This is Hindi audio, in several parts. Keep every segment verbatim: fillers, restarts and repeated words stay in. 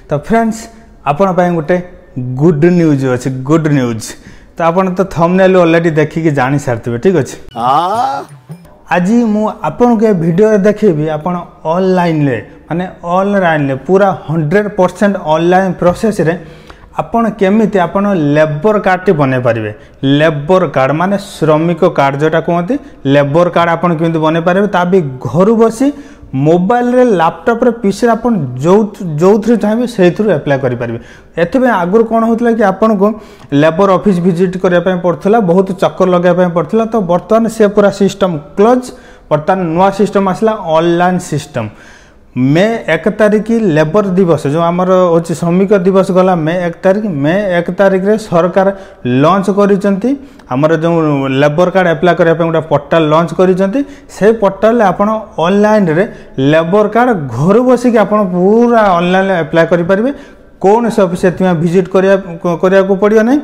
तो फ्रेंड्स आपण पाए गोटे गुड न्यूज अच्छे गुड न्यूज तो आपन तो थंबनेल ऑलरेडी देखिकी जानी सारथिबे ठीक अच्छे आज मु आपन के वीडियो देखिबी आपन ऑनलाइन ले माने ऑनलाइन ले पूरा हंड्रेड परसेंट ऑनलाइन प्रोसेस रे आपन केमिति आपन लेबर कार्ड टी बने पारिबे। लेबर कार्ड माने श्रमिक कार्ड जोटा कहते लेबर कार्ड आपन केमिति बने पारिबे ता भी घर बसी मोबाइल रे लैपटॉप रे पीसी रे आपन जो जो थ्रू चाहे से थ्रू अप्लाई करि पारिबे। एतबे आगुर कोन होतला कि आपन को लेबर ऑफिस विजिट करिया पय पड़थला बहुत चक्कर लगे पय पड़थला तो वर्तमान से पूरा सिस्टम क्लोज वर्तमान नवा सिस्टम आसला ऑनलाइन सिस्टम। मे एक तारिख लेबर दिवस जो आमर होची श्रमिक दिवस गला मे एक तारिख मे एक तारिख रे सरकार लॉन्च करिसंती आमर जो लेबर कार्ड अप्लाई करया पे गोटा पोर्टल लॉन्च करिसंती से पोर्टल ले आपण ऑनलाइन रे लेबर कार्ड घर बसी के आपण पूरा ऑनलाइन अप्लाई करि परिबे। कोन से ऑफिस एतिमा विजिट करिया करिया को पड़ियो नै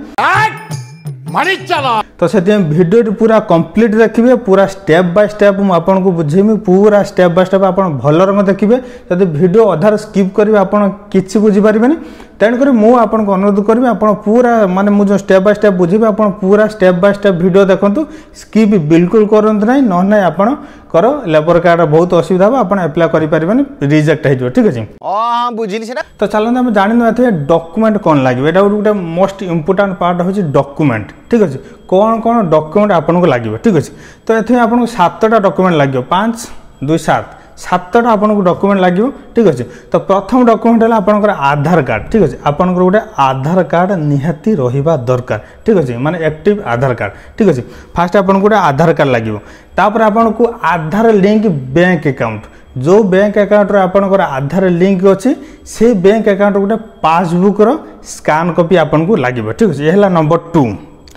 मारी चला तो से वीडियो पूरा कंप्लीट देखिए पूरा स्टेप बाय स्टेप मु आपन को बुझेमी पूरा स्टेप बाय स्टेप आपन भल रंग देखिए जदि वीडियो अधार स्किप करिवे आपन किछि बुझी परिबेनी तेन करी मु आपन को अनुरोध करबी आपन पूरा माने मु जो स्टेप बाय स्टेप बुझिबे आपन पूरा स्टेप बाय स्टेप वीडियो देखंतु स्किप बिल्कुल करंत नै न नै आपन करो लेबर कार्ड बहुत असुविधा बा आपन अप्लाई करि परिबेनी रिजेक्ट हे जो ठीक अछि। हां बुझिली सेटा तो चलन हम जानि नथे डॉक्यूमेंट कोन लागिबे एटा गोटे मोस्ट इंपोर्टेंट पार्ट होछि डॉक्यूमेंट ठीक अछि। कौन कौन डॉक्यूमेंट आपन को लागिबे ठीक अछि तो एथे आपन को सातटा डॉक्यूमेंट लागियो पाँच दुई सात सातटा आपन को डॉक्यूमेंट लागियो ठीक अछि। तो प्रथम डॉक्यूमेंट है आपन को आधार कार्ड ठीक अछि आपन को गोटे आधार कार्ड निहाती रहिबा दरकार ठीक अछि माने एक्टिव आधार कार्ड ठीक अछि। फास्ट आपन को गोटे आधार कार्ड लागियो तापर आपन को आधार लिंक बैंक अकाउंट जो बैंक अकाउंट रे आपन को आधार लिंक अछि से बैंक अकाउंट गोटे पासबुक रो स्कैन कॉपी आपन को लागियो ठीक अछि। एहला नंबर टू।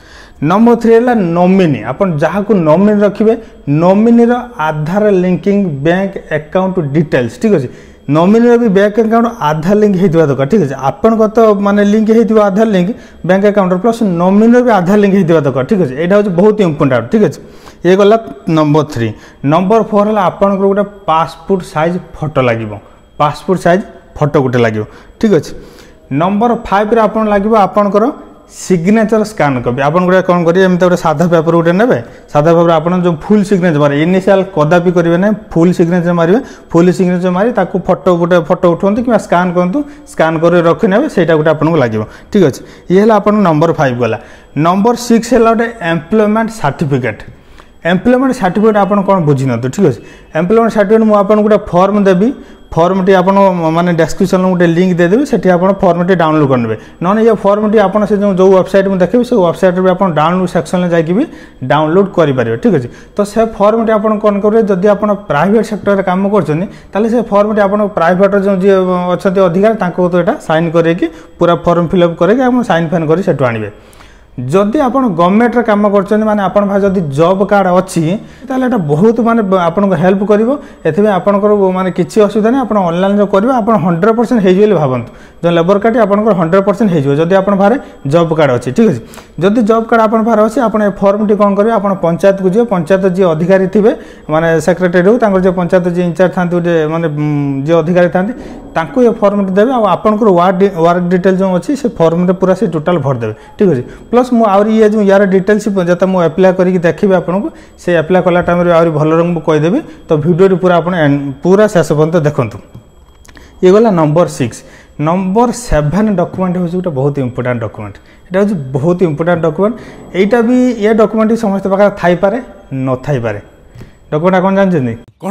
नंबर थ्री है नॉमिनी आपन जहाँ को नॉमिनी रखिए नॉमिनी रो Aadhaar linking bank account details ठीक अछि। नॉमिनी भी बैंक अकाउंट आधार लिंक हेतिबा दरकार ठीक अछि। आपन को तो माने लिंक हेतिबा Aadhaar link bank account plus nominee भी आधार लिंक हेतिबा दरकार ठीक अछि। एटा होछि बहुत इंपोर्टेंट ठीक अछि। ये गला नंबर थ्री। नंबर फोर है आपन को गोटे पासपोर्ट साइज फोटो लागिबो पासपोर्ट साइज फोटो गोटे लागिबो ठीक अछि। नंबर फाइव रे आपन लागिबो आपन को सिग्नेचर स्कैन कॉपी आपन गोटे कौन करिए एमते गोटे साधा पेपर गोटे नेबे साधा पेपर आपन जो फुल सिग्नेचर मारे इनिशियल कदापि करिवे नै फुल सिग्नेचर मारिवे फुल सिग्नेचर मारी ताकू फोटो गोटे फोटो उठोंती कि स्कैन करंतु स्कैन कर रखि नेबे सेटा गोटे आपन को लागिवो ठीक अछि। ये हला आपन नंबर फाइव गला। नंबर सिक्स हला गोटे एम्प्लॉयमेंट सर्टिफिकेट एम्प्लॉयमेंट सर्टिफिकेट आपन कोन बुझि न ठीक अछि। एम्प्लॉयमेंट सर्टिफिकेट मु आपन गोटे फॉर्म देबी फॉर्म टी आपन माने डिस्क्रिप्शन में गोटे लिंक दे देबे सेठी आपन फॉर्म टी डाउनलोड करनेबे नने ये फॉर्म टी आपन से जो जो वेबसाइट में देखबे से वेबसाइट रे आपन डाउनलोड सेक्शन में जाके भी डाउनलोड करि पारिबे ठीक अछि। तो से फॉर्म टी आपन कोन करबे जदि आपन प्राइवेट सेक्टर रे काम करछनी ताले से फॉर्म टी आपन प्राइवेट जो जे अछते अधिकारी ताको तो एटा साइन करे कि पूरा फॉर्म फिल अप करे कि आपन साइन फाइन करी सेटु आनिबे। जदि आपन गवर्नमेंट रे काम करछन माने आपन भाई जदि जॉब कार्ड अछि ताले एटा बहुत माने आपन को हेल्प करिवो एथबे आपन को माने किछि असुविधा नै आपन ऑनलाइन जो करिवो आपन हंड्रेड परसेंट हे जेले भाबंतु जो लेबर कार्ड आपन को हंड्रेड परसेंट हे जो जदि आपन भारे जॉब कार्ड अछि ठीक अछि। जदि जॉब कार्ड आपन भारे अछि आपन ए फॉर्म टी कोन करिवो आपन पंचायत को जे पंचायत जे अधिकारी थिबे माने सेक्रेटरी हो तांकर जे पंचायत जे इंचार्ज थांतु जे माने जे अधिकारी थांती तांको ए फॉर्म टी देबे आ आपन को वर्क वर्क डिटेल जो अछि से फॉर्म रे पूरा से टोटल भर देबे ठीक अछि। प्लस मु आउरी ये जो यार डिटेल्स जत मु अप्लाई करिक देखिबे आपन को से अप्लाई कला टाइम रे आउरी भल रंग कहि देबे तो वीडियो पूरा आपन पूरा शेष पर्यंत देखंतु। ये गला number six. Number seven document होछि गोटे बहुत इंपोर्टेंट डॉक्यूमेंट एटा होछि बहुत इंपोर्टेंट डॉक्यूमेंट एटा भी ये डॉक्यूमेंट समस्त प्रकार थाई पारे न थाई पारे डॉक्यूमेंट कोन जान जनी कोन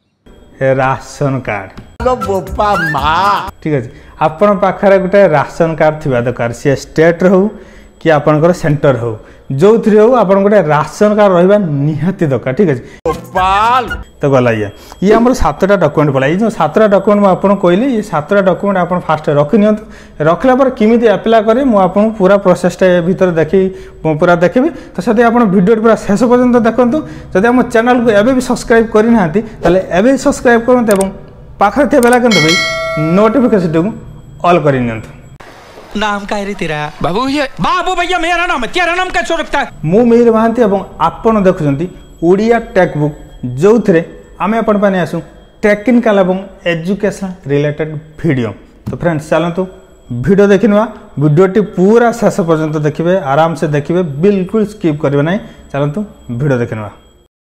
राशन कार्ड बोपा मा ठीक अछि। आपन पाखरे गोटे राशन कार्ड थिबा दरकार से स्टेट रहू कि आपनकर सेंटर हो जो थ्री हो आपन गोटे राशन कार्ड रहिबा निहाती दरकार ठीक अछि। गोपाल तो गला ये ये हमर सातटा डॉक्यूमेंट बोला ये जो सातटा डॉक्यूमेंट म आपन कहली ये सातटा डॉक्यूमेंट आपन फास्ट रखि नियंतु रखला पर किमिति अप्लाई करे मु आपन पूरा प्रोसेस टा भीतर देखि पूरा देखिबी तो सदी आपन वीडियो पूरा शेष पर्यंत देखंतु। जदि हम चैनल को एबे भी सब्सक्राइब करि नांती ताले एबे सब्सक्राइब करंत एवं पाखरे थे बेला केंत भाई नोटिफिकेशन को ऑल करि नियंतु। नाम का है तेरा बाबू ये बाबू भैया मेरा नाम है तेरा नाम कैसे रखता है मु मिहिर महांती एवं आपण देखुछंती ओडिया टेक बुक जो थरे आमे आपण पाने आसु टेक्निकल एवं एजुकेशन रिलेटेड वीडियो तो फ्रेंड्स चलतु वीडियो देखिना वीडियोटी पूरा शेष पर्यंत देखिए आराम से देखिए बिल्कुल स्किप करेंगे ना। चलतु वीडियो देखिना।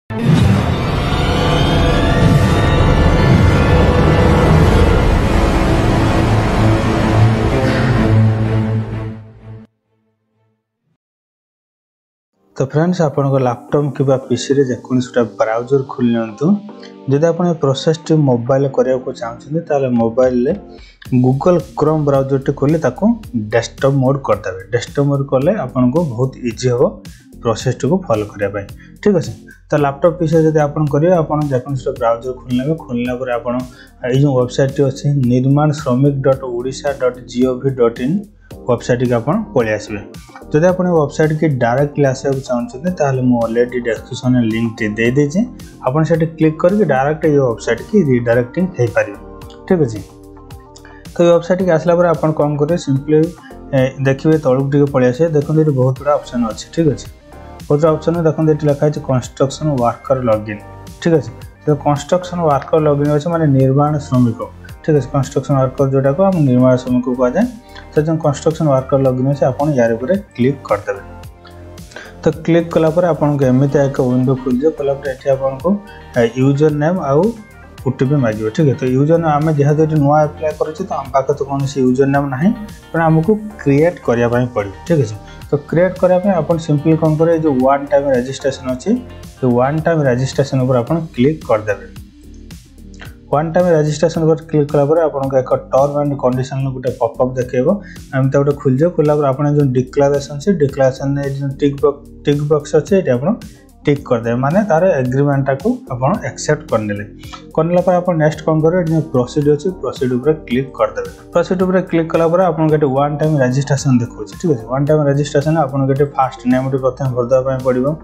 तो फ्रेंड्स आपण लैपटॉप कि पीसी रे जेकोसी ब्राउजर खोल नियंतु। जदि आप प्रोसेस टी मोबाइल करने को चाहते ताले मोबाइल गूगल क्रोम ब्राउजर टी खोली ताको डेस्कटॉप मोड करदे। डेस्कटॉप मोड कले आपन को बहुत इजी हो प्रोसेस टी को फॉलो करिया पई। ठीक अछि। तो लैपटॉप पीसी जदि आपन करिवे आपन जेकोसी ब्राउजर खोलना खोलना पर आपन ए जो वेबसाइट टी अछि निर्माण श्रमिक dot Odisha dot GOV dot in website के आपन पळि आसीबे। जदि आप वेबसाइट की डायरेक्टली आसा चाहते ताहले मु ऑलरेडी डिस्क्रिप्शन में लिंक टी दे देछि। आपन सेठी क्लिक करके डायरेक्ट ये वेबसाइट की रीडायरेक्टिंग हे पारिबे। ठीक अछि। तो ये वेबसाइट के आसला पर आपन काम करे सिंपली देखिबे तळुक टिके पळि आसे। देखो ये बहुत बड़ा ऑप्शन अछि। ठीक अछि। बहुत ऑप्शन में देखो ये लिखा है कंस्ट्रक्शन वर्कर लॉगिन। ठीक अछि। तो कंस्ट्रक्शन वर्कर लॉगिन अछि माने निर्माण श्रमिक। ठीक है। कंस्ट्रक्शन वर्कर जोटा को हम निर्माण श्रमिक को कह जाए। तो जो कंस्ट्रक्शन वर्कर लॉगिन है आपन यार ऊपर क्लिक कर देबे। तो क्लिक कला पर आपन को एमिति एक विंडो खुल जे। कला पर एठी आपन को यूजर नेम आउ ओटीपी मागियो। ठीक है। तो यूजर नेम हम जेहा जेटी नुवा अप्लाई करछि तो हम पाखे तो कोन से यूजर नेम नाही पर हमको क्रिएट करिया पई पड़ी। ठीक है। तो क्रिएट करिया पई आपन सिंपली कोन करे जो वन टाइम रजिस्ट्रेशन अछि तो वन टाइम रजिस्ट्रेशन ऊपर आपन क्लिक कर देबे। वन टाइम रजिस्ट्रेशन पर क्लिक कला पर आपन को एक टर्म एंड कंडीशन नो गुटे पॉपअप देखेबो। हम त गुटे खुल जे खुला पर आपन जो डिक्लेरेशन से डिक्लेरेशन ने जो टिक बॉक्स टिक बॉक्स अछि एटा आपन टिक कर दे माने तार एग्रीमेंट को आपन एक्सेप्ट कर लेले। करला पर आपन नेक्स्ट कोन करे जो प्रोसीड अछि प्रोसीड ऊपर क्लिक कर देबे। प्रोसीड ऊपर क्लिक कला पर आपन गटे वन टाइम रजिस्ट्रेशन देखो। ठीक है। वन टाइम रजिस्ट्रेशन आपन गटे फर्स्ट नेम टी प्रथम भरदा पय पड़िबो।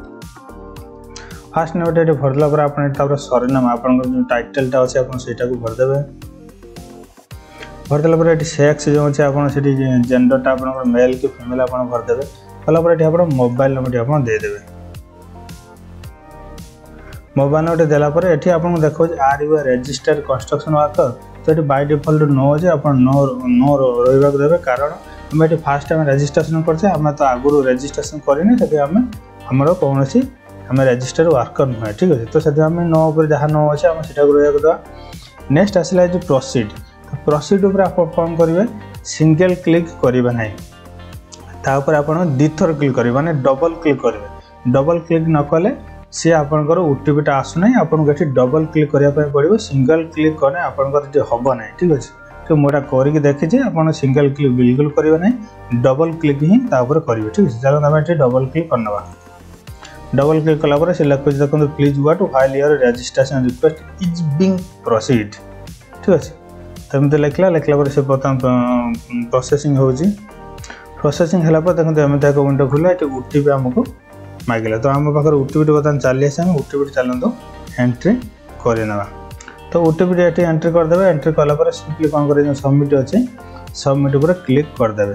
फास्ट नेम टे भरला पर आपन तापर सरनाम आपन जो टाइटल टा अछि आपन सेटा को भर देबे। भर देला पर एटी सेक्स जो अछि आपन सेटी जेंडर टा आपन मेल की फीमेल आपन भर देबे। कला पर एटी आपन मोबाइल नंबर टी आपन दे देबे। मोबाइल नंबर देला पर एटी आपन देखो are you registered construction worker. तो एटी बाय डिफॉल्ट नो अछि आपन नो नो रहइबा देबे कारण हम एटी फर्स्ट टाइम रजिस्ट्रेशन करछे। हम तो आगुरु रजिस्ट्रेशन करिने तके हम हमरो कोनोसी हमें रजिस्टर वर्कर नुहे। ठीक है। तो से आम नो पर जहाँ नो अच्छे आम से रहा। नेक्स्ट आसला जो प्रोसीड। तो प्रोसीड उपर आप कौन करेंगे सिंगल क्लिक करेंगे ना तापर आप दी थर क्लिक करेंगे माने डबल क्लिक करेंगे। डबल क्लिक न कले सी आपंकर ओटीपीटा आसुना आपको ये डबल क्लिक करने पड़ो। सिंगल क्लिक कले आपंकर हम ना। ठीक अच्छे। तो मुझे करके देखी आप सिंगल क्लिक बिल्कुल करेंगे ना डबल क्लिक ही करेंगे। ठीक है। चलो आम ये डबल क्लिक करना। डबल क्लिक कला पर से लिखुच देखो please what while your registration request is being proceed. ठीक अच्छे। तो एमती लिखला लिखला पर से प्रथम प्रोसेसिंग होची। प्रोसेसिंग हला पर देखो एमती एक विंडो खुला ये ओटीपी हमको मांगला। तो आम पाखे ओटीपी बर्तमान चली आसे ओटीपी चलते एंट्री करना। तो ओटीपी ये एंट्री करदे। एंट्री कला पर सिंपली कौन कर सबमिट अच्छे सबमिट पर क्लिक करदे।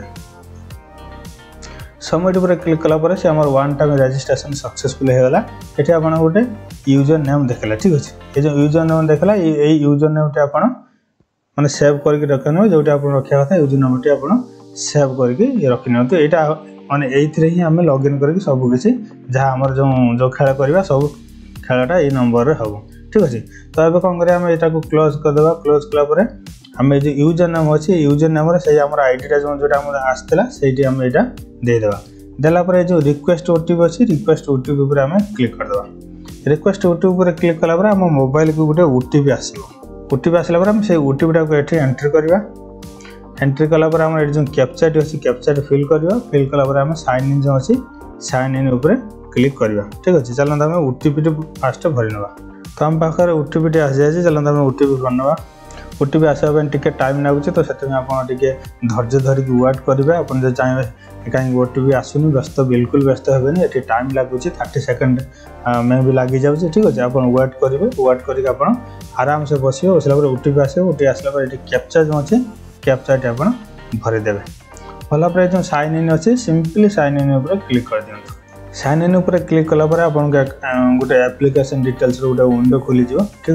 सबमिट पर क्लिक कला पर से हमर वन टाइम रजिस्ट्रेशन सक्सेसफुल हो गला। एठी आपण गोटे यूजर नेम देखला। ठीक अछि। ए जो यूजर नेम देखला ए यूजर नेम टे आपण माने सेव करके रखनो जोटे आपण रखिया କଥା यूजर नेम टे आपण सेव करके रखिनो। तो एटा माने एइथरे ही हम लॉगिन करके सब किछि जहा हमर जो जो खेल करबा सब खेलटा ए नंबर रे हबो। ठीक अछि। तो अब कोन करे हम एटा को क्लोज कर देबा। क्लोज कला पर हम जो यूजर नेम अच्छे यूजर नेम रे से हमर आईडी जो जोटा हम आस्तेला सेठी हम एटा दे देबा। देला पर जो रिक्वेस्ट ओटीपी अच्छी रिक्वेस्ट ओटीपी ऊपर हम क्लिक कर देबा। रिक्वेस्ट ओटीपी ऊपर क्लिक कला पर हम मोबाइल को गोटे ओटीपी आसीबो। ओटीपी आसला पर हम से ओटीपी टा को एठी एंटर करबा। एंट्री कला पर हम एठी जो कैप्चा टी अछि कैप्चा टी फिल करबा। फिल कला पर हम साइन इन जो अछि साइन इन ऊपर क्लिक करबा। ठीक अछि। चलन हम ओटीपी टी फास्ट भरि नबा। तो हम पाखर ओटीपी टी आसी जाय चलन हम ओटीपी भरनबा। ओटीपी आसवा टिके टाइम लागुचे तो से आप धैर्य धरिक वेट करेंगे। आप जो चाहिए कहीं ओटीपी आसुनी व्यस्त बिल्कुल व्यस्त हेनी। ये टाइम लगुच थर्टी सेकेंड में भी लगी जाऊँगी। ठीक अच्छे। आप वेट करेंगे वेट करके आप आराम से बस बसला ओटीपी आस ओटीपी आसला ये कैप्चा जो अच्छे कैप्चा टी आप भरदेवे। भला पर जो साइन इन अच्छे सिंपली साइन इन ऊपर क्लिक कर दिखाँ। साइन इन ऊपर क्लिक कला आप गोटे एप्लिकेशन डिटेल्स गोटे विंडो खोली। ठीक अच्छे।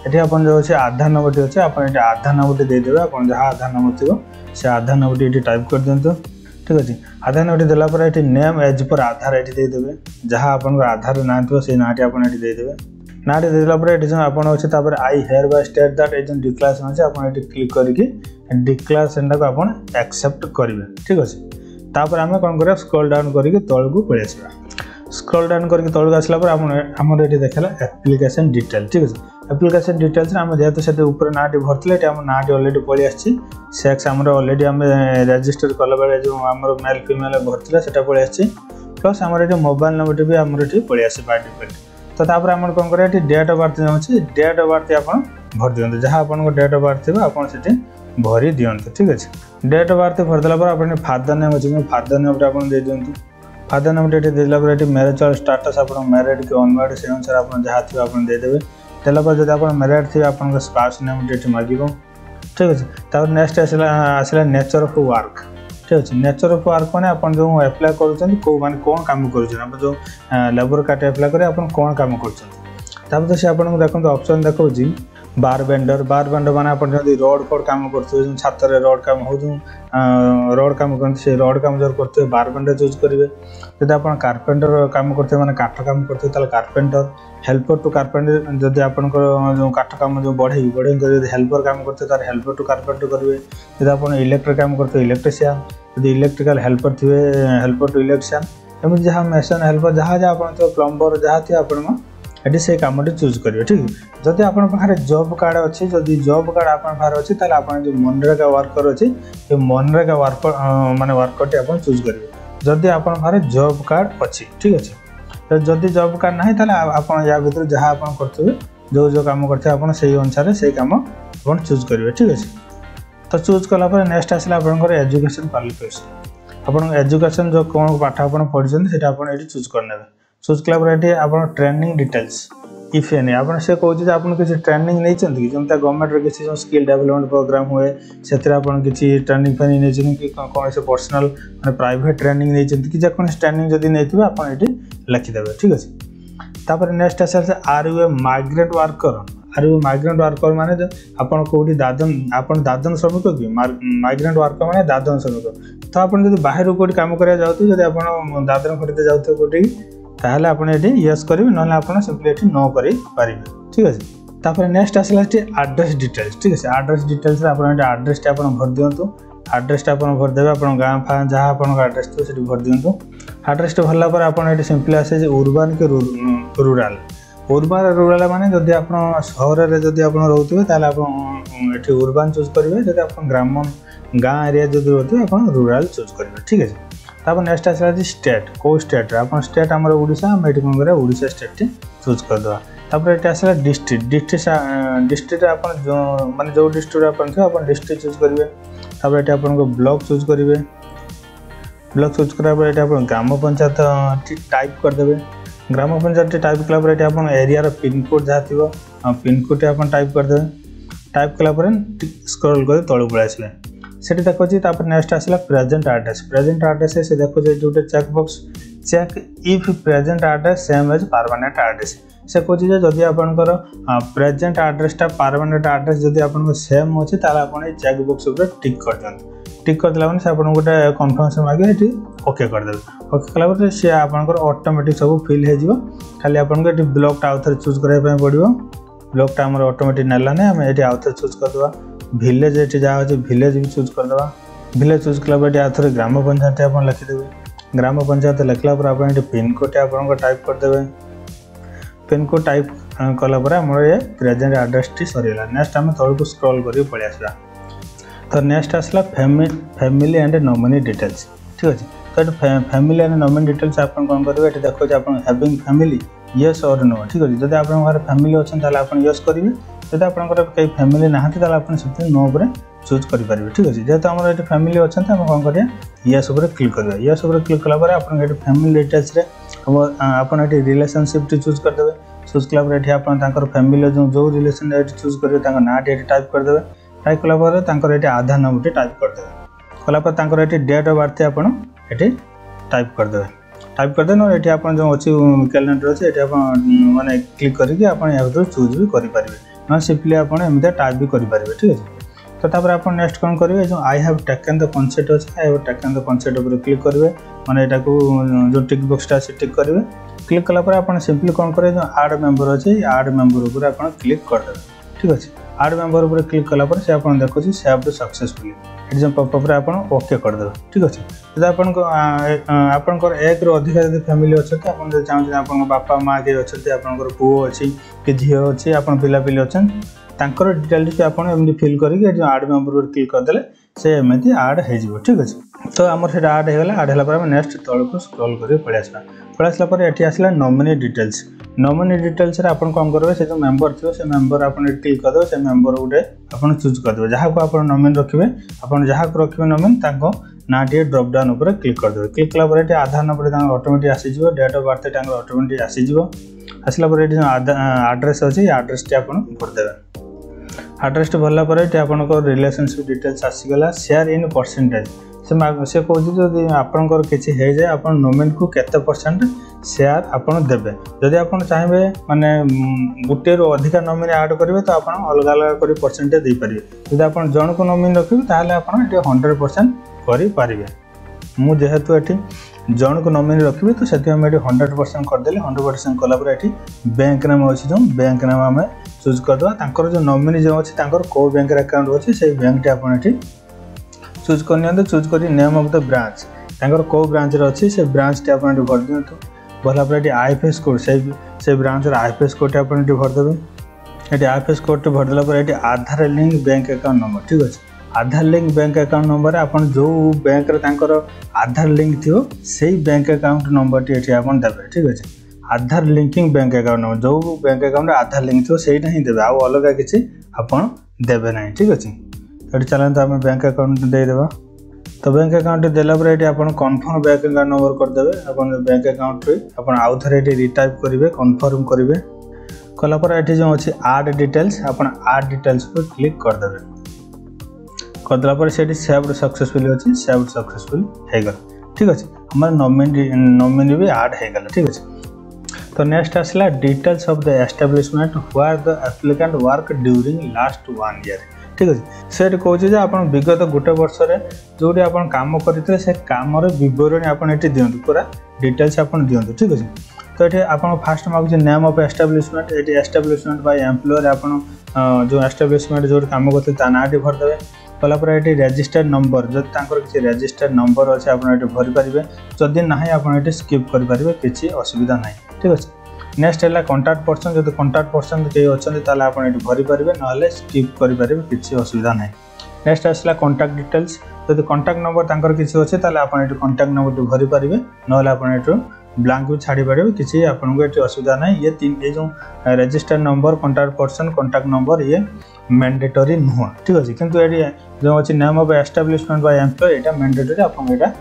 ये आप जो अच्छे आधार नंबर अच्छे आप आधार नंबर देदेवे आप जहाँ आधार नंबर थी से आधार नंबर ये टाइप कर दिंतु ठीक अच्छे आधार नंबर देलापर ये नेम एज पर आधार ये देदेवे जहाँ आप आधार ना थो से नाटी आप देदेवे नाटी देलापर ये जो आप अच्छे I hereby state that ये डिक्लेरेशन अच्छे आप क्लिक करके डिक्लेरेशन टाक आप एक्सेप्ट करेंगे ठीक अच्छे तापर आम कौन कर स्क्रॉल डाउन करके तौल को पलि आसवा स्क्रॉल डाउन करके तौल आसला आमर ये देखा एप्लिकेशन डिटेल ठीक अच्छे एप्लिकेशन डिटेल्स आम जेहतु से ऊपर नाटी भरते ये आम नाटी अलरेडी पलि आसी सेक्स आम अलरेडी आम रेजिस्टर कला बेले जो आम मेल फिमेल भरते से पलि आसी प्लस आम ये मोबाइल नंबर भी आमर ये पलि आसे बाय डिफल्ट तो तापर आम कौन कर डेट ऑफ बर्थ जो अच्छे डेट ऑफ बर्थ आप भर दिखाते जहाँ आप डेट ऑफ बर्थ थी आपड़ी भरी दिंतु ठीक अच्छे डेट ऑफ बर्थ भरदेला आप फादर नेम अच्छे फादर नेम आप दे दिंतु फादर नेम ये देला मैरिजल स्टाटस आप मैरिड कि अनमैरिड से अनुसार आप जहाँ थी आप देदेवे देलापर जब आप मैरिड थी आप स्पाउस नेम ये मांग ठीक अच्छे तापर नेक्स्ट आसला आसला नेचर ऑफ वर्क ठीक अच्छे नेचर ऑफ वर्क मैंने आप जो एप्लाय कर मैंने कौन काम कर जो लेबर कार्ड एप्लाय करें आप कौन काम कर से आपको देखो ऑप्शन देखो बार बेंडर बार बेंडर माने आप रोड फोड काम करते छात रोड काम हो रोड काम करते से रोड काम जो करते बार बेंडर चूज करेंगे जब आप कारपेंटर काम करते हैं काठ काम करते हैं कारपेंटर हेल्पर टू कारपेंटर जब आप जो काठ काम जो बढ़े बढ़े हेल्पर काम करते हैं हेल्पर टू कारपेंटर करेंगे जब आप इलेक्ट्रिक काम करते इलेक्ट्रिशियन जब इलेक्ट्रिकल हेल्पर थे हेल्पर टू इलेक्ट्रिशियन एमती जहाँ मेसन हेल्पर जहाँ जहाँ आप प्लम्बर जहाँ थी आप ये से कम चूज करेंगे ठीक है जदि आप जॉब कार्ड अच्छे जदि जॉब कार्ड आप अच्छे ताल आप जो मनरेगा वर्कर अच्छे ये मनरेगा वर्कर माने वर्कर टी आप चूज करेंगे जदि आप जॉब कार्ड अच्छी ठीक अच्छे तो जदि जॉब कार्ड ना ताल आप या भर जहाँ आप करते जो जो कम करते आप से अनुसार से कम आप चूज करेंगे ठीक अच्छे तो चूज कलापर नेक्स्ट आसला आप एजुकेशन क्वालिफिकेशन आप एजुकेशन जो कौन पाठ आप पढ़ी से आप चूज करने चूज कलापर आप ट्रेनिंग डिटेल्स इफ एनी आप से कहते आप किसी ट्रेनिंग नहीं कि जमी गवर्नमेंट किसी जो स्किल डेवलपमेंट प्रोग्राम हुए से किसी ट्रेनिंग फेनिंग नहीं कि कौन से पर्सनल मैंने प्राइवेट ट्रेनिंग नहीं कि जेकोसी ट्रेनिंग जब नहीं आप लिखिदेवे ठीक अच्छे तापर next as are you a migrant worker are you migrant worker माने आपन कोठी दादन आपन दादन श्रमिक कि माइग्रेंट वर्कर माने दादन श्रमिक तो आप बाहर कोठी काम करा जाउत जब आप दादन खरीदे जाउत कोठी ताहले आपण ये यस करेंगे ना आप सिंपली ये न करें ठीक अच्छे तापर नेक्स्ट आसला एड्रेस डिटेल्स ठीक है एड्रेस डिटेल्स आप एड्रेस आप भर दिंतु एड्रेस आप भरदे आप गाँ फाँ जहाँ आप एड्रेस थी से भर दिंतु एड्रेस भरला पर आप सिंपली आसे उर्बान के रूराल उर्बान रूराल माने जदि आप सहर में जदि आप रोते आप उर्बान चूज करेंगे जब आप ग्राम गाँ एरिया जब रोते आप रूराल चूज करेंगे ठीक है तापर नेक्स्ट आसला स्टेट कौ स्टेट आप स्टेट आम ओडिशा आम ये कौन करें ओडिशा स्टेट चूज करदे तापर ये आसला डिस्ट्रिक्ट डिस्ट्रिक्ट डिस्ट्रिक्ट आप जो माने जो डिस्ट्रिक्ट आप आप डिस्ट्रिक्ट चूज करेंगे तापर ये आप ब्लॉक चूज करेंगे ब्लॉक चूज करापर ये आप ग्राम पंचायत टाइप करदे ग्राम पंचायत टाइप कलापर ये आप एरिया पिनकोड जहाँ थी पिनकोड आप टाइप करदे टाइप कलापर स्क्रॉल कर तौल पलि आसले से देखो नेक्स्ट आसला प्रेजेंट एड्रेस प्रेजेंट एड्रेस से देखो जो check box check if present address same as permanent address से कहते हैं जदि आपंकर प्रेजेंट एड्रेसटा परमानेंट एड्रेस जदि आप सेम अच्छे आप चेक बॉक्स टिक कर दिखाते टिक कर देला से आप गोटे कन्फर्मेशन मागे ये ओके करदे ओके कलापर सी आपंकर ऑटोमेटिक सब फिल हो खाली आपको ये ब्लॉकटा आउ थे चूज कराया पड़ो ब्लॉकटा आम ऑटोमेटिक नेला ना आम ये आउ थे चूज करदे भिलेज ये जहाँ अच्छे भिलेज भी चूज करदे भिलेज चूज कलापर ये थे ग्राम पंचायत आप लिखिदेवे ग्राम पंचायत लिखला आप पिनकोड आप टाइप करदे पिनकोड टाइप कलापर आम ये प्रेजेंट एड्रेस टी सरीगला नेक्स्ट आम तौल को स्क्रॉल कर पलि आसला तो नेक्स्ट आसला फैमिली एंड नॉमिनी डिटेल्स ठीक अच्छे तो ये फैमिली एंड नॉमिनी डिटेल्स आप कौन करेंगे ये देखो आप हैविंग फैमिली येस और नो ठीक अच्छे जब आप फैमिली अच्छे आप येस करेंगे जब आप कहीं फैमिली ना आप नो पर चूज करेंगे ठीक अच्छे जेहतु आम ये फैमिली अच्छे आम कौन करें येस क्लिक करेंगे येस क्लिक कलापर आप फैमिली डिटेल्स आप रिलेशनशिप चूज करदे चूज कलापर ये आप फैमिली जो जो रिलेशन ये चूज करेंगे ना ये टाइप करदे टाइप कलापर ये आधार नंबर टाइप करदे कलापर ये डेट ऑफ बर्थ आप टाइप करदे टाइप करदे ना ये आप जो अच्छी कैलेंडर अच्छे ये आप माने क्लिक करके आप या भर चूज भी करेंगे ना सिंपली आपन एमते टाइप भी करि पारिबे ठीक अछि। तो तापर आपन नेक्स्ट कोन करिवे जो I have taken the concept अछि I have taken the concept ऊपर क्लिक करिवे माने एटा को जो टिक बॉक्स टा से टिक करिवे। क्लिक कला पर आपन सिंपली कोन करे जो ऐड मेंबर अछि ऐड मेंबर ऊपर आपन क्लिक कर देबे ठीक अछि। ऐड मेंबर ऊपर क्लिक कला पर से आपन देखो छी सेव्ड सक्सेसफुली एट जो पॉपअप रे आपन ओके कर देबे ठीक अछि। जब आपन को आपन को एक रो अधिक यदि फैमिली अछि आपन जे चाहू आपन बापा मां के अछि आपन को पुओ अछि कि झियो अछि आपन पिला पिली अछि तांकर डिटेल्स पे आपन एमडी फिल करी के जो ऐड मेंबर ऊपर क्लिक कर देले से एमती ऐड हे जिवो ठीक अछि। तो हमर से ऐड हे गेला ऐड हला पर हम नेक्स्ट तळ को स्क्रॉल करी पळे आसला पळे आसला पर एठी आसला नॉमिनी डिटेल्स। नॉमिनी डिटेल्स रे आपन काम करबे से जो मेंबर थियो से मेंबर आपन क्लिक कर दो से मेंबर उडे आपन चूज कर दो जहा को आपन नॉमिनी रखिबे आपन जहा को रखिबे नॉमिनी ताको नाटी ड्रॉप डाउन ऊपर क्लिक कर दो। क्लिक कला पर एठी आधार नंबर ताको ऑटोमेटिक आसी जिवो डेट ऑफ बर्थ ताको ऑटोमेटिक आसी जिवो आसला पर एठी एड्रेस अछि एड्रेस टी आपन भर देबे। एड्रेस टी भरला पर एठी आपन को रिलेशनशिप डिटेल्स आसी गला शेयर इन परसेंटेज से से कहूँ जदि आपंकर किसी हो जाए आप नॉमिनी को केते परसेंट शेयर आपन देबे। जदि आपन चाहिए माने गोटे रो अधिक नॉमिनी ऐड करेंगे तो आपन अलग अलग कर परसेंटेज दे पारे। जदि आपन जन को नॉमिनी रखिबे ताले आपन एटी हंड्रेड परसेंट करि पारिबे। मु जेहेतु एटी जन को नॉमिनी रखिबे तो सेति हम एटी हंड्रेड परसेंट कर देले हंड्रेड परसेंट कला पर एटी बैंक नाम अछि जो बैंक नाम हमें चूज कर दवा तांकर जो नॉमिनी जो अछि तांकर को बैंक अकाउंट अछि से बैंक टे आपन एटी चूज करनी चूज कर नेम ऑफ द ब्रांच तांकर को ब्रांच रे अछि से ब्रांच टे आपन भर दियंतु भला पर एटी आईएफएस कोड से से ब्रांच रे आईएफएस कोड टे आपन एटी भर देबे। एटी आईएफएस कोड टे भर देला पर एटी Aadhaar link bank account number ठीक अछि। Aadhaar link bank account number आपन जो बैंक रे तांकर आधार लिंक थियो सेही बैंक अकाउंट नंबर टे एटी आपन देबे ठीक अछि। Aadhaar linking bank account number जो बैंक अकाउंट रे आधार लिंक थियो सेही नहीं देबे आ अलग किछि आपन देबे नहीं ठीक अछि। एटी चलन तो हम बैंक अकाउंट दे देबा तो बैंक अकाउंट देला पर एटी आपन कन्फर्म बैंक अकाउंट नंबर कर देबे आपन बैंक अकाउंट रे आपन आउ थरे एटी रिटाइप करिवे कन्फर्म करिवे कला पर एटी जो अछि ऐड डिटेल्स आपन ऐड डिटेल्स पर क्लिक कर देबे कर देला पर सेटी सेव्ड सक्सेसफुली अछि सेव्ड सक्सेसफुल हे गला ठीक अछि। हमर नॉमिनी नॉमिनी भी ऐड हे गला ठीक अछि। तो नेक्स्ट आसला details of the establishment where the applicant work during last one year ठीक अछि। सेट कहूँ जे आपन विगत गोटे वर्ष रे जोडी आपन काम करथिले से काम रे विवरणी आपन एटी दियंतु पूरा डिटेल्स आपन दियंतु ठीक अछि। तो एठी आपन फास्ट मागु नेम ऑफ एस्टैब्लिशमेंट एटी एस्टैब्लिशमेंट बाय एम्प्लॉयर आपन जो एस्टैब्लिशमेंट जो काम करथे ता नाटी भर देबे कला पर एटी रजिस्टर्ड नंबर जद तांकर किछि रजिस्टर्ड नंबर अछि आपन एटी भरि परिबे जदि नाही आपन एटी स्किप करि परिबे किछि असुविधा नाही ठीक अछि। नेक्स्ट है कॉन्टैक्ट पर्सन जब कॉन्टैक्ट पर्सन के अच्छे ताले आपन एटी भरि परिबे नहले स्किप करि परिबे किछि असुविधा नाही। नेक्स्ट आसला कॉन्टैक्ट डिटेल्स जब कॉन्टैक्ट नंबर तांकर किछि अछि ताले आपन एटी कॉन्टैक्ट नंबर टी भरि परिबे नहले आपन एटी ब्लैंक भी छाड़ी परिबे किछि आपन को एटी असुविधा नाही। ये तीन ए जो registered number contact person contact number ये मैंडेटरी नुह ठीक अछि किंतु एटी जो अछि name of establishment by employ एटा मैंडेटरी आपन एटा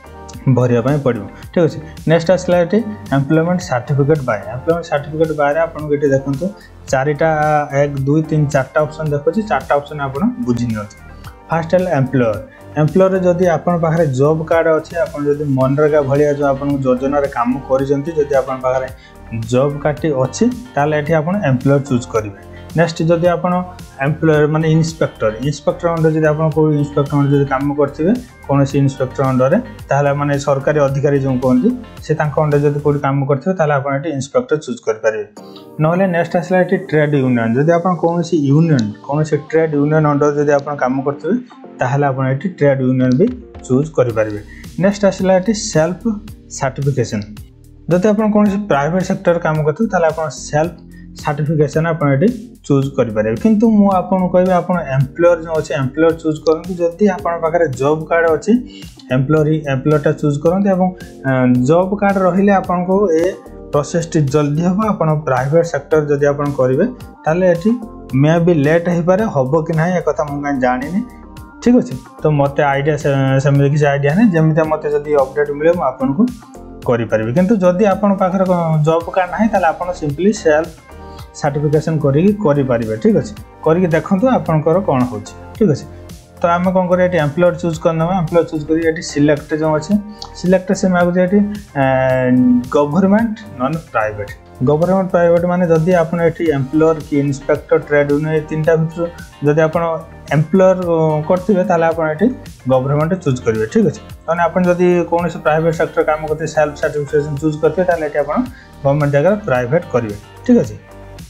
भरिया पय पड़िबो ठीक अछि। नेक्स्ट आसला एटी employment certificate by employment certificate by रे आपन एटी देखंतु चारिटा एक दो तीन चारटा ऑप्शन देखछि चारटा ऑप्शन आपन बुझि नियो। फर्स्ट है एम्प्लॉयर एम्प्लॉयर जदि आपन पाखरे जॉब कार्ड अछि आपन जदि मनरेगा भलिया जो आपन योजना रे काम करिसंती जदि आपन पाखरे जॉब कार्ड अछि ताले एठी आपन एम्प्लॉयर चूज करिवे। नेक्स्ट जदि आपन एम्प्लॉयर माने इंस्पेक्टर इंस्पेक्टर अंडर जदि आपन को इंस्पेक्टर अंडर जदि काम करथिबे कोनोसी इंस्पेक्टर अंडर रे ताले माने सरकारी अधिकारी जो कोनती से तांको अंडर जदि कोडी काम करथिबे ताले आपन एठी इंस्पेक्टर चूज कर परिबे। नहले नेक्स्ट आसला एठी ट्रेड यूनियन जदि आपन कोनोसी यूनियन कोनोसी ट्रेड यूनियन अंडर जदि आपन काम करथिबे ताले आपन एठी ट्रेड यूनियन भी चूज कर परिबे। नेक्स्ट आसला एठी सेल्फ सर्टिफिकेशन जदि आपन कोनोसी प्राइवेट सेक्टर काम करथिबे ताले आपन सेल्फ सर्टिफिकेशन आपन एठी चूज करि पारे किंतु मु आपन कहबे आपन एम्प्लॉयर जो अछि एम्प्लॉयर चूज करंतु जदि आपन पाखरे जॉब कार्ड अछि एम्प्लॉयर एम्प्लॉयर ता चूज करंतु एवं जॉब कार्ड रहिले आपन को ए प्रोसेस टी जल्दी हो आपन प्राइवेट सेक्टर जदि आपन करिवे ताले एठी मे बी लेट हे पारे हबो कि नाही ए कथा मु काई जानिनी ठीक अछि। तो मते आईडिया सेमे किछ आईडिया नै जेमिते मते जदि अपडेट मिले मु आपन को करि परिबे किंतु जदि आपन पाखरे जॉब कार्ड नाही ताले आपन सिंपली सेल्फ सर्टिफिकेशन करी करि परिबे ठीक अछि करी देखंतु आपनकर कोन होछि ठीक अछि। तो आम कौन करें एम्प्लॉयर चूज करना एम्प्लॉयर चूज करी सिलेक्ट जो अच्छे सिलेक्ट से मागु एटी government non private government private माने जदि आपन एठी एम्प्लॉयर कि इंस्पेक्टर ट्रेड यूनियन तीनटा भितर जदि आपन एम्प्लॉयर करथिबे ताले आपन एठी गवर्नमेंट चूज करिवे ठीक अछि माने आपन जदि कोन से प्राइवेट सेक्टर काम करते सेल्फ सर्टिफिकेशन चूज करते ताले एठी आपन गवर्नमेंट जगह प्राइवेट करिवे ठीक अछि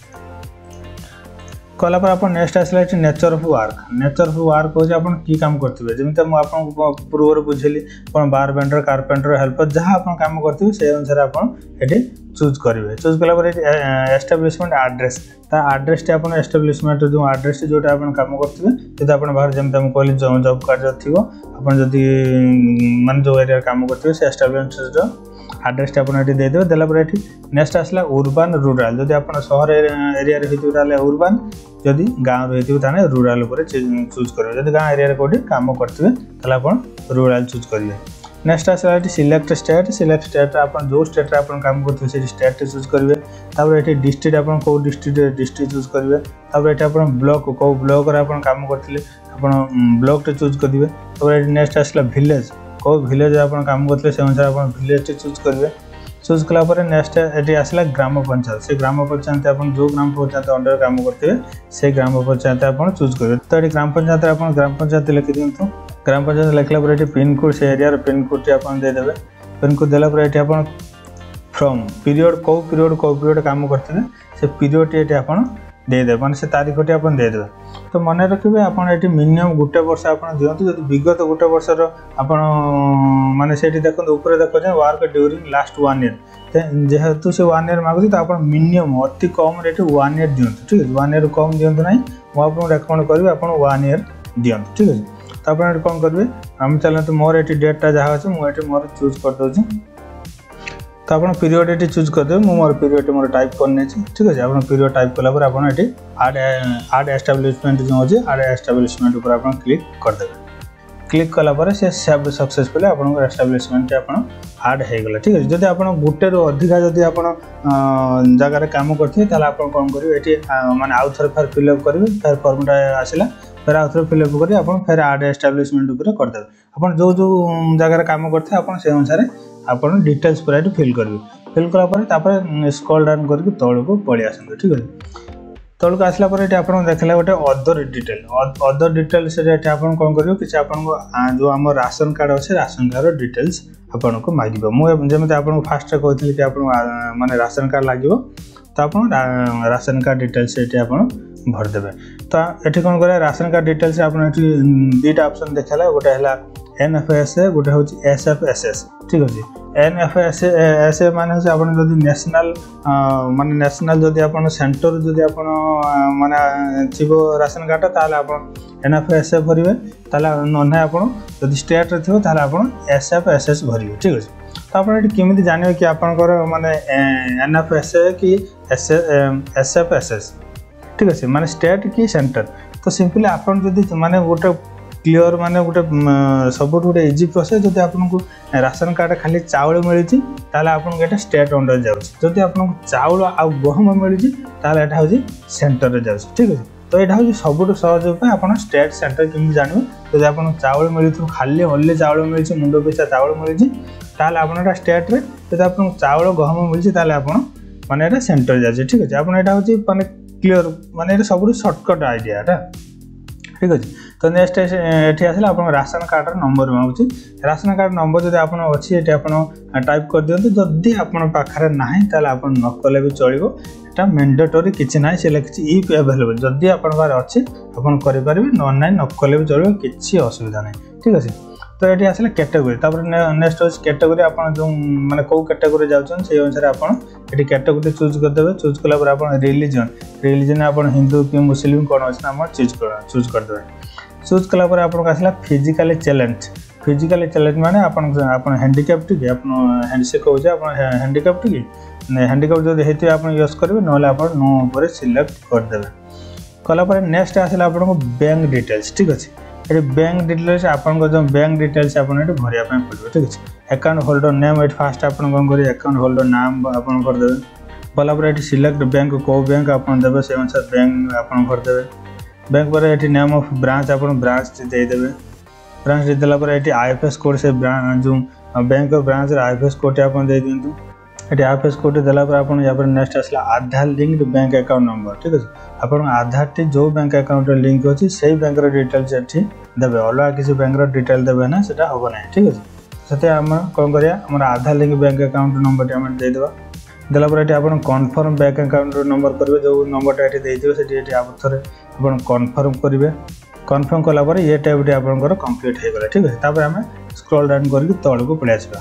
कला पर अपन नेक्स्ट आसला एठी nature of work nature of work हो जे अपन की काम करथिबे जेमिते म आपन पूर्वर बुझेली अपन बार बेंडर कारपेंटर हेल्पर जहां अपन काम करथिबे से अनुसार अपन एठी चूज करिवे चूज कला पर एठी एस्टैब्लिशमेंट एड्रेस ता एड्रेस टे अपन एस्टैब्लिशमेंट जो एड्रेस जोटा अपन काम करथिबे जदि अपन बाहर जेमिते हम कहली जॉब कार्ड थिबो अपन जदि मान जो एरिया काम करथिबे से एस्टैब्लिशमेंट जो एड्रेस टे अपन एठी दे देबे देला पर एठी नेक्स्ट आसला अर्बन रूरल जदि अपन शहर एरिया रे हेतु ताले अर्बन जदि गांव रे हेतु ताने रूरल ऊपर चूज करिवे जदि गांव एरिया रे कोठी काम करथिबे ताले अपन रूरल चूज करिवे नेक्स्ट आसला एठी सिलेक्ट स्टेट सिलेक्ट स्टेट अपन जो स्टेट रे अपन काम करथिबे से स्टेट चूज करिवे तापर एठी डिस्ट्रिक्ट अपन को डिस्ट्रिक्ट डिस्ट्रिक्ट चूज करिवे तापर एठी अपन ब्लॉक को ब्लॉक रे अपन काम करथिले अपन ब्लॉक टे चूज करिवे तापर एठी नेक्स्ट आसला विलेज को विलेज अपन काम करथिले से अनुसार अपन विलेज टे चूज करिवे चूज कला पर नेक्स्ट एटी आसला ग्राम पंचायत से ग्राम पंचायत अपन जो ग्राम पंचायत अंडर काम करथिबे से ग्राम पंचायत अपन चूज करिवे तो एटी ग्राम पंचायत अपन ग्राम पंचायत लिखि दियंतु ग्राम पंचायत लिखला पर एटी पिन कोड से एरिया रे पिन कोड टे अपन दे देबे पिन कोड देला पर एटी अपन फ्रॉम पीरियड को पीरियड को पीरियड काम करथिबे से पीरियड एटी अपन दे दे माने से तारीख टे अपन दे देबे तो मन रखिबे अपन एटी मिनिमम गुटे वर्ष अपन दियंतु जदि विगत गुटे वर्ष रो अपन माने सेठी देखन ऊपर देखो जे work during last one year जेहेतु से वन ईयर मागुची तो अपन मिनिमम अति कम रेट वन ईयर दियंतु ठीक है वन ईयर कम दियंतु नाही मो आपन रेकमेंड करबे अपन वन ईयर दियंतु ठीक है तो अपन कोन करबे हम चलन तो मोर एटी डेट ता जहा अछि मो एटी मोर चूज कर दोछि तो अपन पीरियड एटी चूज कर दे मो मोर पीरियड मोर टाइप करने छी ठीक है अपन पीरियड टाइप कला पर अपन एटी ऐड ऐड एस्टैब्लिशमेंट जो अछि ऐड एस्टैब्लिशमेंट ऊपर अपन क्लिक कर देबे क्लिक कला पर से सेव सक्सेसफुली अपन एस्टैब्लिशमेंट अपन ऐड हे गेला ठीक है जदि अपन गुटे रो अधिका जदि अपन जगह रे काम करथि ताला अपन कोन करिवे एटी माने आउ थर फेर फिल अप करिवे फेर फॉर्मटा आसिला फेर आउ थर फिल अप करी अपन फेर ऐड एस्टैब्लिशमेंट ऊपर कर देबे अपन जो जो जगह रे काम करथि अपन से अनुसार अपन डिटेल्स पर एटी फिल करबे फिल कला पर तापर स्क्रॉल डाउन करके तळ को पळि आसबे ठीक है तळ को आसला पर एटी अपन देखला गोटे अदर डिटेल अदर डिटेल से एटी अपन कोन करियो कि अपन को जो हम राशन कार्ड अछि राशन कार्ड डिटेल्स अपन को मागिबो मु जेमते अपन फास्ट कहथि कि अपन माने राशन कार्ड लागिबो तो अपन राशन कार्ड डिटेल्स एटी अपन भर देबे तो एटी कोन करे राशन कार्ड डिटेल्स से अपन एटी दुटा ऑप्शन देखला गोटे हला एनएफएस गोटे होची एसएफएसएस ठीक अछि एनएफएस एस माने होची अपन जदी नेशनल माने नेशनल जदी अपन सेंटर जदी अपन माने थिबो राशन कार्ड ताले अपन एनएफएस भरिवे ताले नन्हे अपन जदी स्टेट रे थिबो ताले अपन एसएफएसएस भरिवे ठीक अछि तो अपन एटी केमिति जानिबे कि आपनकर माने एनएफएस कि एसएफएसएस ठीक अछि माने स्टेट कि सेंटर तो सिंपली आपन जदी माने गोटे क्लियर माने गोटे सब गोटे इजी प्रोसेस जदि आपन को राशन कार्ड खाली चावल मिली ताले आपन को एटा स्टेट अंडर जाउछ जदि आपन को चावल आ गहम मिली ताले एटा होजी सेंटर रे जाउछ ठीक है तो एटा होजी सबटु सहज उपाय आपन स्टेट सेंटर केमि जानबे जदि आपन चावल मिली तो खाली ओनली चावल मिली मुंडो पैसा चावल मिली ताले आपन एटा स्टेट रे जदि आपन चावल गहम मिली ताले आपन माने एटा सेंटर जाउछ ठीक है आपन एटा होजी माने क्लियर माने एटा सबटु शॉर्टकट आईडिया एटा ठीक है तो नेक्स्ट एठी आसला अपन राशन कार्ड नंबर मागुची राशन कार्ड नंबर जदि आपन अछि एठी आपन टाइप कर दियंतु जदि आपन पाखरे नाही ताले आपन न कले भी चलिबो एटा मैंडेटरी किछि नाही से लिखछि इफ अवेलेबल जदि आपन बारे अछि आपन करि परिबे न नाही न कले भी चलिबो किछि असुविधा नाही ठीक अछि तो एठी आसला कैटेगरी तापर नेक्स्ट होछि कैटेगरी आपन जो माने को कैटेगरी जाउछन से अनुसार आपन एठी कैटेगरी चूज कर देबे चूज कला पर आपन रिलीजन रिलीजन आपन हिंदू कि मुस्लिम कोन अछि हम चूज कर चूज कर देबे चूज कला पर आपन का आसला फिजिकली चैलेंज फिजिकली चैलेंज माने आपन आपन हैंडिकैप टी आपन हैंडशेक हो जाय आपन हैंडिकैप टी ने हैंडिकैप जो हेतु आपन यूज करबे नले आपन नो ऊपर सिलेक्ट कर देबे कला पर नेक्स्ट आसला आपन को बैंक डिटेल्स ठीक अछि ए बैंक डिटेल्स आपन को जो बैंक डिटेल्स आपन एट भरिया पे पड़बे ठीक अछि अकाउंट होल्डर नेम एट फास्ट आपन कोन करी अकाउंट होल्डर नाम आपन कर देबे कला पर एट सिलेक्ट बैंक को बैंक आपन देबे से अनुसार बैंक आपन भर देबे बैंक पर एटी नेम ऑफ ब्रांच अपन ब्रांच दे देबे ब्रांच दे देला पर एटी आईएफएस कोड से ब्रांच जो बैंक ऑफ ब्रांच रे आईएफएस कोड अपन दे दियंतु ये आईएफएस कोड देला पर आपन या पर नेक्स्ट आसला Aadhaar linked bank account number ठीक अछि आपन आधार टी जो बैंक अकाउंट लिंक अछि सेही बैंक रो डिटेल्स एठी देबे अलग किसी बैंक रो डिटेल देबे ना सेटा होबो नै ठीक अछि सते हम कोन करिया हमर Aadhaar link bank account number हम दे देबा देला पर एठी आपन कन्फर्म बैंक अकाउंट रो नंबर करबे जो नंबर एठी दे दियो सेठी एठी आप थरे आपन कन्फर्म करबे कन्फर्म कला पर ये टाइप टी आपन को कंप्लीट हे गेला ठीक अछि तापर हम स्क्रॉल डाउन करके तळ को पळे आछबा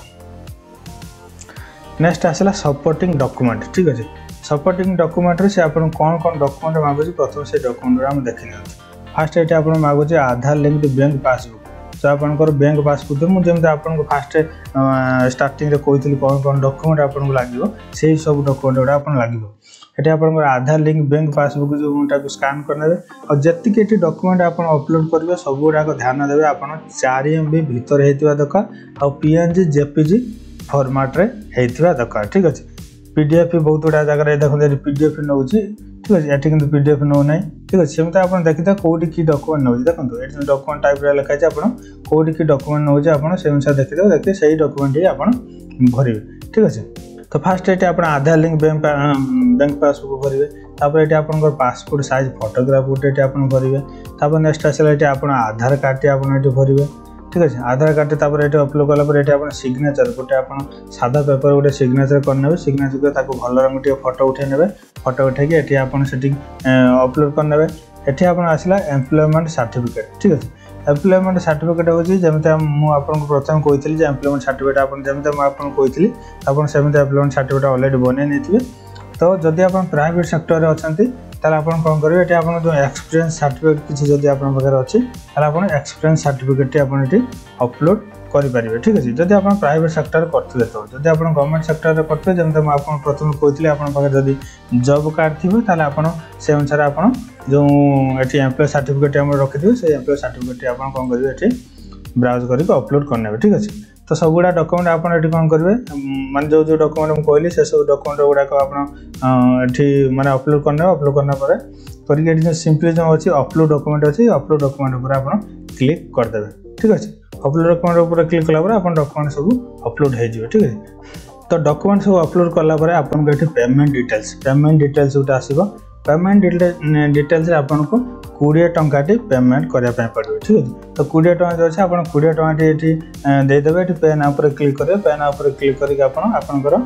नेक्स्ट आसला सपोर्टिंग डॉक्यूमेंट ठीक अछि सपोर्टिंग डॉक्यूमेंट रे से आपन कोन कोन डॉक्यूमेंट मागुची प्रथम से डॉक्यूमेंट रे हम देखिना फर्स्ट एटा आपन मागुची आधार लिंक्ड बैंक पासबुक तो आपन को बैंक पासबुक मु जेमते आपन को फर्स्ट स्टार्टिंग रे कोइतली कोन कोन डॉक्यूमेंट आपन को लागिवो सेही सब डॉक्यूमेंट रे आपन लागिवो एटा आपन को आधार लिंक बैंक पासबुक जो मुटा को स्कैन करनेबे और जति केटी डॉक्यूमेंट आपन अपलोड करबे सब गुडा को ध्यान देबे आपन चार एमबी भीतर हेतिवा दका और पीएनजी जेपीजी फॉर्मेट रे हेतिवा दका ठीक अछि पीडीएफ बहुत गुडा जगह रे देखो पीडीएफ नउची ठीक अछि एठी किंतु पीडीएफ नो नै ठीक अछि सेमता आपन देखिता कोडी की डॉक्यूमेंट नउची देखंतु एठी डॉक्यूमेंट टाइप रे लिखा छै आपन कोडी की डॉक्यूमेंट नउची आपन सेमसा देखिता देखते सही डॉक्यूमेंट ही आपन भरिबे ठीक अछि तो फर्स्ट एटी आपन Aadhaar link bank bank passbook भरिबे तापर एटी आपन को पासपोर्ट साइज फोटोग्राफ उठे एटी आपन भरिबे तापर नेक्स्ट आसला एटी आपन आधार कार्ड टी आपन एटी भरिबे ठीक अछि आधार कार्ड तापर एटी अपलोड कला पर एटी आपन सिग्नेचर गोटे आपन सादा पेपर गोटे सिग्नेचर करनेबे सिग्नेचर के ताको भल रंग टी फोटो उठे नेबे फोटो उठे के एटी आपन सेटिंग अपलोड करनेबे एटी आपन आसला एम्प्लॉयमेंट सर्टिफिकेट ठीक अछि एम्प्लॉयमेंट सर्टिफिकेट होची जेमते मु आपन को प्रथम कोइतली जे एम्प्लॉयमेंट सर्टिफिकेट आपन जेमते म आपन कोइतली आपन सेमते एम्प्लॉयमेंट सर्टिफिकेट ऑलरेडी बने नेथिबे तो जदि आपन प्राइवेट सेक्टर रे अछंती ताले आपन कोन करबे एटी आपन जो एक्सपीरियंस सर्टिफिकेट किछि जदि आपन बगर अछि ताले आपन एक्सपीरियंस सर्टिफिकेट टी आपन एटी अपलोड करि परिबे ठीक अछि जदि आपन प्राइवेट सेक्टर करथिबे तो जदि आपन गवर्नमेंट सेक्टर रे करथिबे जेमते म आपन प्रथम कोइतली आपन बगर जदि जॉब कार्ड थिबे ताले आपन से अनुसार आपन जो एटी एम्प्लॉय सर्टिफिकेट हम रखिथिबे से एम्प्लॉय सर्टिफिकेट आपन कोन करबे एटी ब्राउज करके अपलोड करनेबे ठीक अछि तो सब गुडा डॉक्यूमेंट आपन एटी कोन करबे माने जो जो डॉक्यूमेंट हम कहली से सब डॉक्यूमेंट गुडा को आपन एटी माने अपलोड करने अपलोड करना परे करके एटी सिंपली जो अछि अपलोड डॉक्यूमेंट अछि अपलोड डॉक्यूमेंट ऊपर आपन क्लिक कर देबे ठीक अछि अपलोड डॉक्यूमेंट ऊपर क्लिक कला पर आपन डॉक्यूमेंट सब अपलोड हे जिवो ठीक अछि तो डॉक्यूमेंट सब अपलोड करला पर आपन को एटी पेमेंट डिटेल्स पेमेंट डिटेल्स उटा आसीबो पेमेंट डिटेल्स रे आपन को बीस टंका टी पेमेंट करिया पय पड़बे ठीक है तो बीस टंका जो छै आपन बीस टंका टी एठी दे देबे एठी पे ना ऊपर क्लिक करबे पे ना ऊपर क्लिक करके आपन आपन कर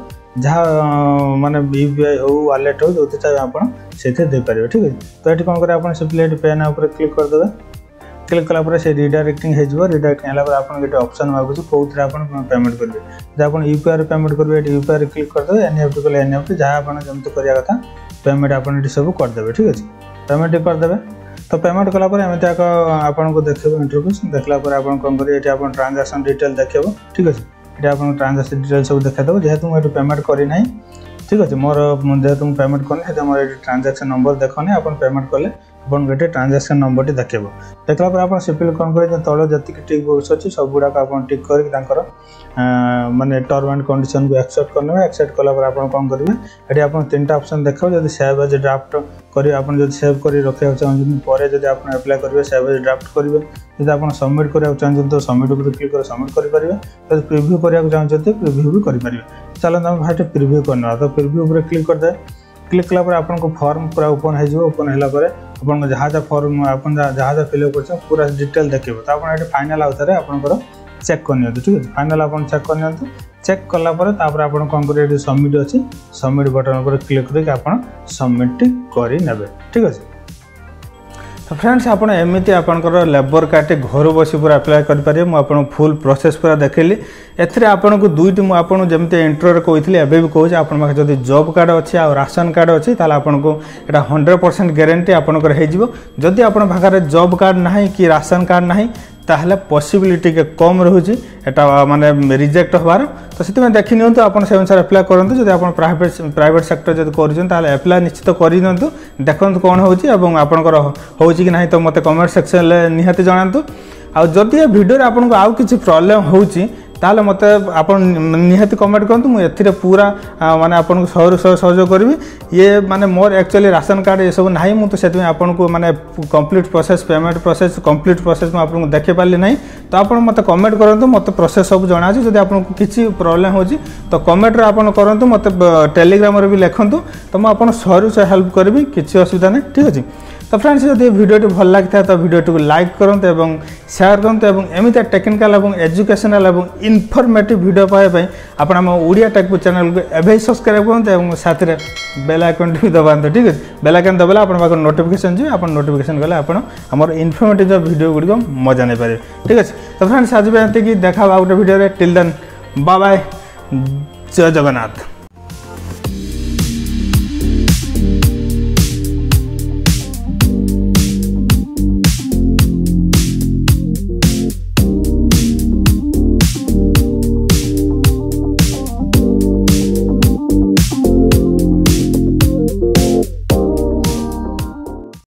जहा माने यूपीआई हो वॉलेट हो जोते चाहे आपन सेथे दे परिबे ठीक है तो एठी कोन करे आपन सिंपली एठी पे ना ऊपर क्लिक कर देबे क्लिक कला पर से रिडायरेक्टिंग हे जिवो रिडायरेक्ट हैला पर आपन गेटे ऑप्शन मागु छ कोथरे आपन पेमेंट करबे जे आपन यूपीआई रे पेमेंट करबे एठी यूपीआई रे क्लिक कर देबे एनईएफटी को एनईएफटी जहा आपन जमते करिया कथा पेमेंट आपन एठी सब कर देबे ठीक अछि पेमेंट कर देबे तो पेमेंट कला पर एमते एक आपन को देखबो इंटरफेस देखला पर आपन कोन करी एठी आपन ट्रांजैक्शन डिटेल देखबो ठीक अछि एठी आपन ट्रांजैक्शन डिटेल सब देखा देबो जेहेतु म एठी पेमेंट करी नै ठीक अछि मोर जेहेतु म पेमेंट करनी हेतु मोर एठी ट्रांजैक्शन नंबर देखने आपन पेमेंट करले अपन गोटे ट्रांजैक्शन नंबर टी देखबो देखला पर आपन सिंपल कोन करे तळ जति के टिक बॉक्स अछि सब गुडा का आपन टिक करके तांकर माने टर्म एंड कंडीशन को एक्सेप्ट करने एक्सेप्ट कला पर आपन कोन करबे एठी आपन तीनटा ऑप्शन देखबो जदि सेव एज ड्राफ्ट करी आपन जदि सेव करी रखे चाहन परे जदि आपन अप्लाई करबे सेव एज ड्राफ्ट करबे जदि आपन सबमिट करिया चाहन तो सबमिट ऊपर क्लिक कर सबमिट करि परिबे जदि प्रीव्यू करिया चाहन तो प्रीव्यू भी करि परिबे चलो हम फास्ट प्रीव्यू करना तो प्रीव्यू ऊपर क्लिक कर दे क्लिक कला पर आपन को फॉर्म पूरा ओपन हे जो ओपन हैला पर आपन जहा जा फॉर्म आपन जहा जा फिल कर पूरा डिटेल देखिबो तो आपन एटी फाइनल आउथरे आपन को चेक करनियो ठीक है फाइनल आपन चेक करनियो चेक कला पर तापर आपन कोन करे एटी सबमिट अछि सबमिट बटन पर क्लिक करके आपन सबमिट करि नेबे ठीक है तो फ्रेंड्स आपन एमिति आपनकर लेबर कार्ड घर बसी पूरा अप्लाई कर पारे मु आपन फुल प्रोसेस पूरा देखली एथरे आपन को दुईटी मु आपन जेमते इंट्रो रे कहितली एबे भी कहू आपन माके जदी जॉब कार्ड अछि आ राशन कार्ड अछि ताला आपन को एटा हंड्रेड परसेंट गारंटी आपन कर हे जिवो जदी आपन भागारे जॉब कार्ड नाही कि राशन कार्ड नाही ताहले पॉसिबिलिटी के कम रहउची एटा माने रिजेक्ट होबार तो सेति में देखि नियंतु आपन से अनुसार अप्लाई करंतु जदी आपन प्राइवेट प्राइवेट सेक्टर जदी करिजन ताहले अप्लाई निश्चित करि नियंतु देखंतु कोन होउची एवं आपन कर होउची कि नाही तो मते कमेंट सेक्शन ले निहाती जणांतु आ जदी ए वीडियो रे आपन को आउ किछि प्रॉब्लम होउची ताले मत आप निहाती कमेंट करूँ मुझे पूरा माने आपको सहर सह सहयोग करी ये माने मोर एक्चुअली राशन कार्ड ये सब ना मुझे से आपको माने complete process payment process complete process मुझे आपको देखी पारे ना तो आप मत कमेंट करूँ मत प्रोसेस सब जना जब आपको किसी प्रोब्लेम हो तो कमेंट आप करूँ मत टेलीग्राम भी लिखूँ तो मुझे सहर से हेल्प करी किसी असुविधा नहीं ठीक अच्छे। तो फ्रेंड्स जब वीडियो भल लगी था तो वीडियो को लाइक करते और शेयर करते और एमती टेक्निकल और एजुकेशनल और इनफॉर्मेटिव वीडियो पाइबा आप आम ओडिया टेक चैनल को एवं सब्सक्राइब करते और साथ में बेल आइकन भी दबाते ठीक है। बेल आइकन दबाले आप नोटिफिकेशन जी आप नोटिफिकेशन गले आप इनफॉर्मेटिव वीडियो गुड़िक मजा नहीं पारे ठीक है। तो फ्रेंड्स आज भी एमती देखा गोटे video till then bye bye Jai Jagannath.